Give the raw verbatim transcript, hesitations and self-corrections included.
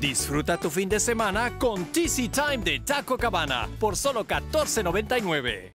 Disfruta tu fin de semana con T C Time de Taco Cabana por solo catorce noventa y nueve.